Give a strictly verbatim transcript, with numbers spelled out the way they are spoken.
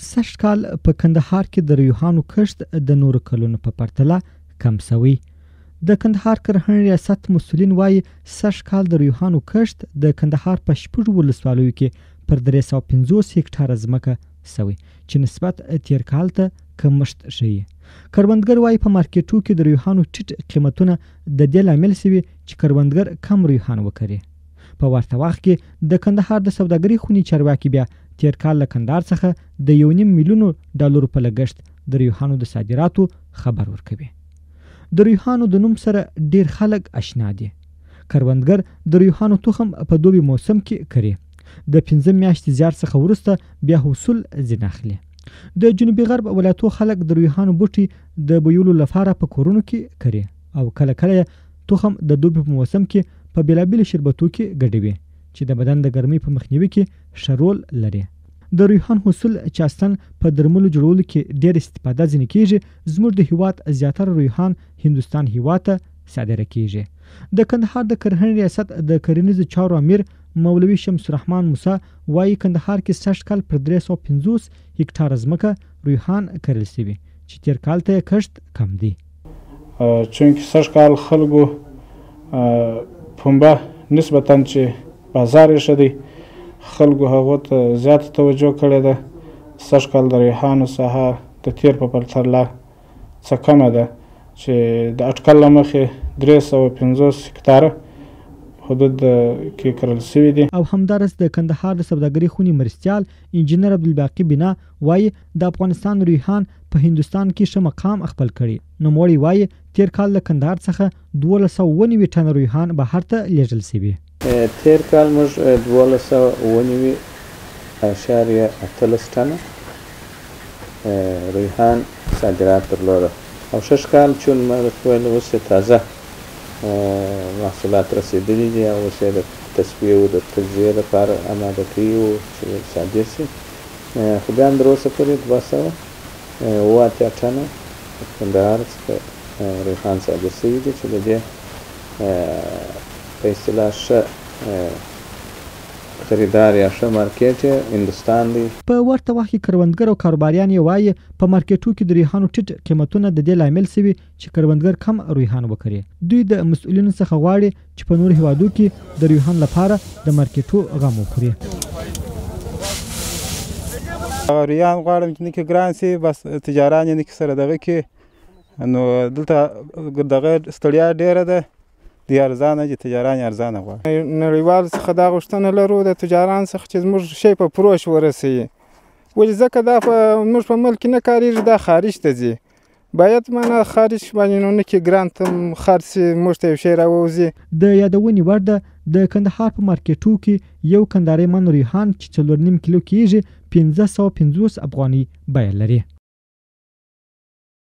سږ کال په کندهار کې د ریحانو کښت د نورو کلونو په پرتله کم شوی. د کندهار کرهڼې ریاست مسؤلین وایي سږ کال د ریحانو کښت د کندهار په شپږو ولسوالیو کې پر درې سوه پنځوس هکټاره ځمکه شوی چې نسبت تیر کال ته کمښت ښیي. کروندګر وایي په مارکیټو کې د ریحانو ټیټ قیمتونه د دې لامل شوي چې کروندګر کم ریحان وکري. په ورته وخت کې د کندهار د سوداګرۍ خونې چارواکي بیا تیر کال له کندهار څخه د یو نیم میلیونو ډالرو په لګښت د ریحانو د صادراتو خبر ورکوي. د ریحانو د نوم سره ډیر خلک آشنا دي. کروندګر د ریحانو تخم په دوبي موسم کې کري. د پنځه میاشتې زیار څخه وروسته بیا حصول ځینې اخلي. د جنوبي غرب ولایتو خلک د ریحانو بوټي د بویولو لپاره په کورونو کې کري او کله کله تخم د دوبي په موسم کې په بیلابیلو شربتو کې ګډوي چې د بدن د ګرمۍ په مخنیوي کې ښه رول لري. د ریحان حاصل چې اصلاً په درملو جوړولو کې ډېر استفاده ځینې کېږي، زموږ د هیواد زیاتره ریحان هندوستان هیواد ته صادره کېږي. د کندهار د کرهڼې ریاست د کرنیزو چارو امیر مولوي شمس الرحمن موسی وایي کندهار کې سږ کال پر درې سوه پنځوس هکټاره ځمکه ریحان کرل شوي چې تیر کال ته کښت کم دی. چونکې سږ کال خلکو پنبه نسبتاً چې بازار یې ښه دی، خلکو هغو ته زیاته توجه کړې ده. سږ کال د ریحانو ساحه د تیر په پرتله څه کمه ده چې د اټکل له مخې درې سوه پنځوس هکټاره حدود کې کرل شوي دي. او همدارس د کندهار د سوداګرۍ خونې مرستیال انجینر عبدالباقي بنا وایي د افغانستان ریحان په هندوستان کې ښه مقام خپل کړي. نوموړی وایي تیر کال له کندهار څخه دولس سوه اووه نوي ټنه ریحان بهر ته لیږل شوي. تیر کال موږ دولس سوه اووه نوي اعشاریه اتلس ټنه ریحان صادرات درلوده او شش کال چون ما درته ویل اوس یې تازه محصولات رسېدلي دي او اوس یې د تصفیې او د تجزیې لپاره اماده کوي چې صادر شي. خو بیا هم تر اوسه پورې دوه سوه اووه اتیا ټنه کندهار څخه ریحان صادر شوي دي چې د دې په اصطلاح ښه خریدار یا ښه مارکیټ یې هندوستان دی. په ورته وخت کې کروندګر او کاروباریان یې وایي په مارکیټو کې د ریحانو ټیټ قیمتونه د دې لامل شوي چې کروندګر کم ریحان وکري. دوی د مسؤلینو څخه غواړي چې په نورو هیوادو کې د ریحان لپاره د مارکیټو غم وخوري. ریحان غواړم چې نکې ګران شي، بس تجاران یې نکې سره دغه کې نو دلته دغه ستړیا ډېره ده، دی ارزانه چې تجاران یې ارزانه غواړي. نړیوال څخه دا غوښتنه لرو د تجاران څخه چې زموږ شی په فروش ورسوي، ولې ځکه دا په موږ په ملک کې نه کارېږي، دا خارج ته ځي. باید معنا خارج باندې نو نه کې ګران ته خرڅ شي، موږ ته یو شی راووځي. د یادونې وړ ده د کندهار په مارکیټو کې یو کندهاري من ریحان چې څلور نیم کیلو کېږي پنځه سوه پنځوس افغانۍ بیه لري.